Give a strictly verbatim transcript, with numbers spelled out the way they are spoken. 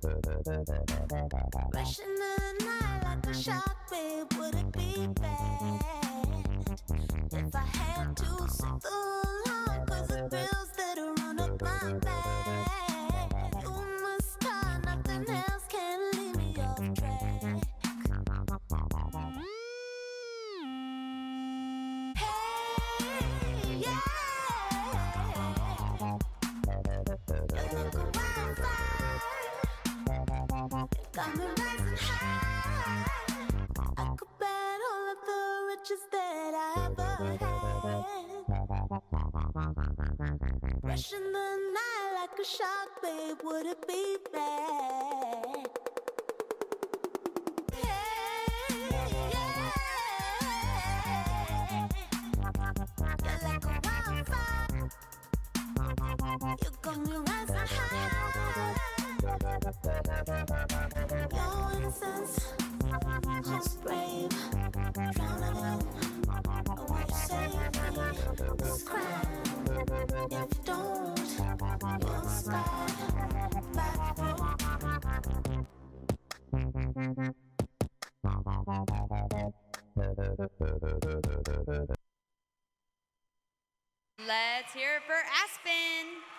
Rushing the night like a shark, babe, would it be bad if I had to sit the alarm? Cause the thrills that run up my back, you must start, nothing else can leave me off track. Hey, yeah, you look a wildfire, you got me rising high. I could bet all of the riches that I ever had. Rushing the night like a shark, babe, would it be bad? Hey, yeah, you're like a wildfire, you got me rising high. Your innocence holds brave, drowning in a way to save me. This crime, if you don't, you'll start back through. Let's hear it for Aspen.